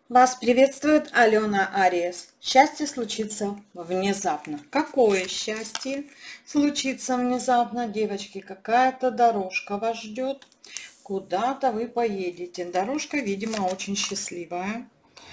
Вас приветствует Алена Ариес. Счастье случится внезапно. Какое счастье случится внезапно? Девочки, какая-то дорожка вас ждет. Куда-то вы поедете. Дорожка, видимо, очень счастливая.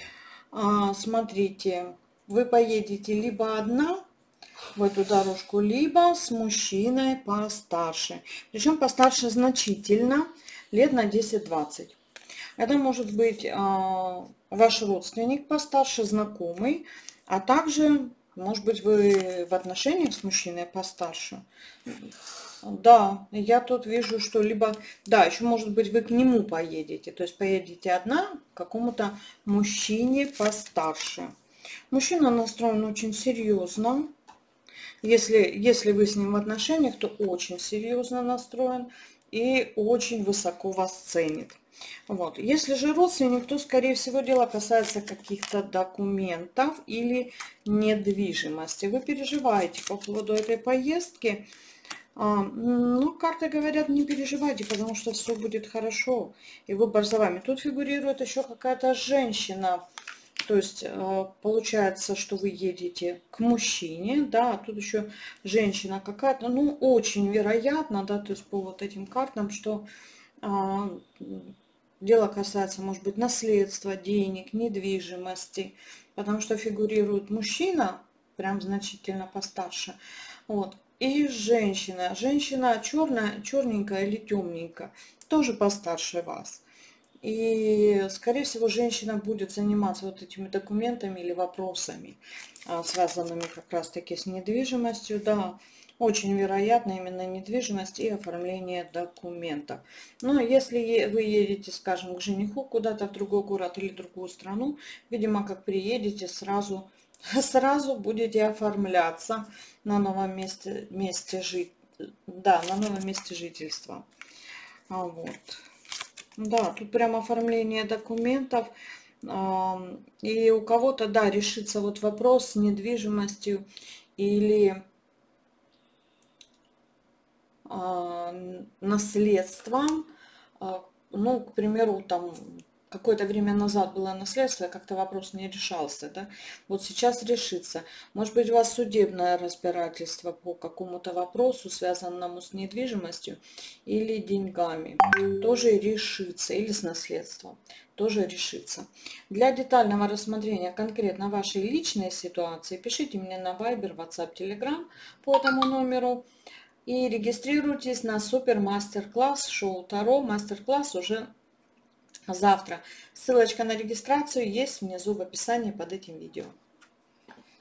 Смотрите, вы поедете либо одна в эту дорожку, либо с мужчиной постарше. Причем постарше значительно, лет на 10-20. Это может быть ваш родственник постарше, знакомый, а также, может быть, вы в отношениях с мужчиной постарше. Да, я тут вижу, что либо, да, еще может быть вы к нему поедете, то есть поедете одна к какому-то мужчине постарше. Мужчина настроен очень серьезно. Если вы с ним в отношениях, то очень серьезно настроен и очень высоко вас ценит. Вот. Если же родственник, то, скорее всего, дело касается каких-то документов или недвижимости. Вы переживаете по поводу этой поездки. Ну, карты говорят, не переживайте, потому что все будет хорошо, и выбор за вами. Тут фигурирует еще какая-то женщина. То есть получается, что вы едете к мужчине, да, а тут еще женщина какая-то, ну, очень вероятно, да, то есть по вот этим картам, что а, дело касается, может быть, наследства, денег, недвижимости, потому что фигурирует мужчина, прям значительно постарше, вот, и женщина. Женщина черная, черненькая или темненькая, тоже постарше вас. И, скорее всего, женщина будет заниматься вот этими документами или вопросами, связанными как раз-таки с недвижимостью. Да, очень вероятно именно недвижимость и оформление документов. Но если вы едете, скажем, к жениху куда-то в другой город или другую страну, видимо, как приедете, сразу будете оформляться на новом месте да, на новом месте жительства. Вот. Да, тут прям оформление документов. И у кого-то, да, решится вот вопрос с недвижимостью или наследством. Ну, к примеру, там какое-то время назад было наследство, как-то вопрос не решался, да. Вот сейчас решится. Может быть, у вас судебное разбирательство по какому-то вопросу, связанному с недвижимостью или деньгами, тоже решится, или с наследством, тоже решится. Для детального рассмотрения конкретно вашей личной ситуации пишите мне на Viber, WhatsApp, Telegram по этому номеру. И регистрируйтесь на супер мастер-класс шоу Таро. Мастер-класс уже завтра. Ссылочка на регистрацию есть внизу в описании под этим видео.